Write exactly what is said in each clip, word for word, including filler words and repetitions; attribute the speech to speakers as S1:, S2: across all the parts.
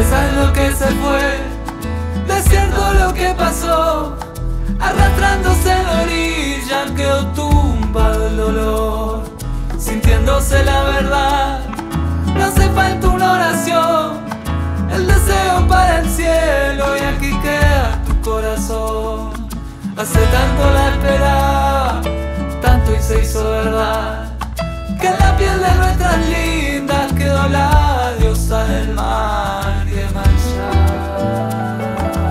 S1: certeza es lo que se fue, desierto lo que pasó, arrastrándose en la orilla quedó tumbado el dolor, sintiéndose la verdad. No hace falta una oración, el deseo para el cielo y aquí queda tu corazón. Hace tanto la esperaba, tanto y se hizo verdad, que en la piel de nuestras lindas quedó la diosa del mar y de manchar.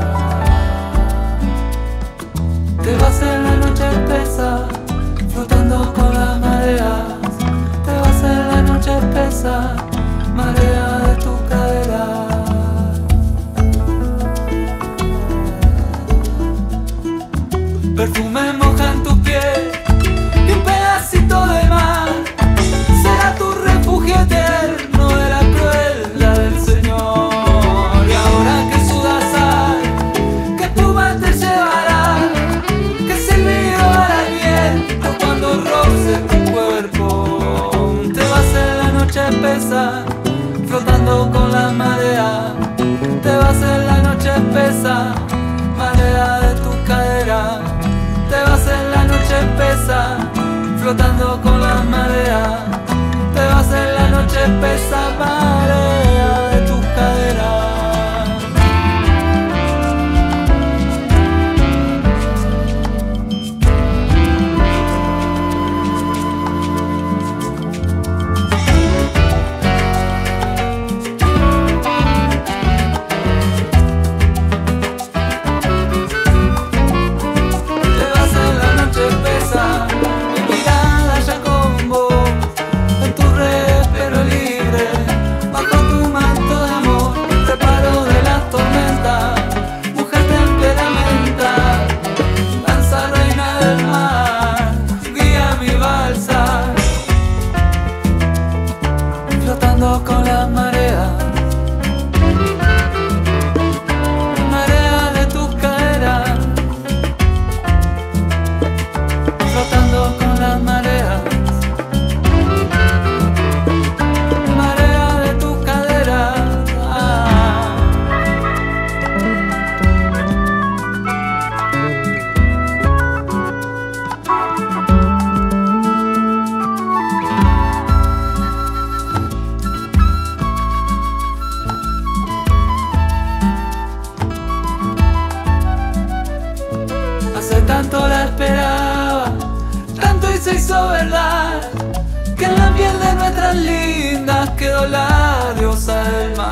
S1: Te vas en la noche espesa, flotando con las mareas. Te vas en la noche espesa, marea de tu cadera. Perfume moja en tu piel y un pedacito de mar será tu refugio eterno de la crueldad del Señor. Y ahora que sudas sal, que tu mar te llevará, que silbido hará el viento cuando roce tu cuerpo. Te vas en la noche espesa, flotando con la marea. Te vas en la noche espesa, marea de tu cadera. Te vas en la noche espesa, flotando con la marea. Te vas en la noche espesa, marea de tu cadera. Flotando con la marea, marea de tus caderas. Flotando con las mareas, marea de tus caderas. Hace tanto la esperaba, tanto y se hizo verdad, que en la piel de nuestras lindas quedó la diosa del mar.